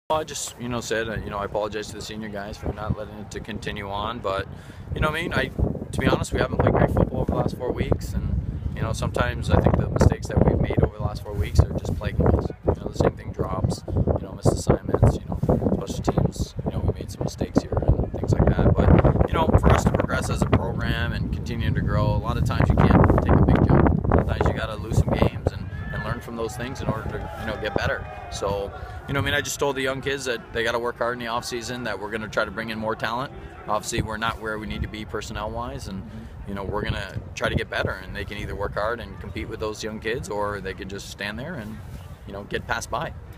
I just, said, I apologize to the senior guys for not letting it to continue on, but, to be honest, we haven't played great football over the last 4 weeks, and, sometimes I think the mistakes that we've made over the last 4 weeks are just plaguing us. The same thing, drops, missed assignments, special teams, we made some mistakes here and things like that, but, for us to progress as a program and continue to grow, a lot of times you can't take a big jump. Sometimes you got to lose some games and learn from those things in order to, get better. So, I just told the young kids that they got to work hard in the off season, that we're going to try to bring in more talent. Obviously, we're not where we need to be personnel-wise, and, we're going to try to get better, and they can either work hard and compete with those young kids, or they could just stand there and, get passed by.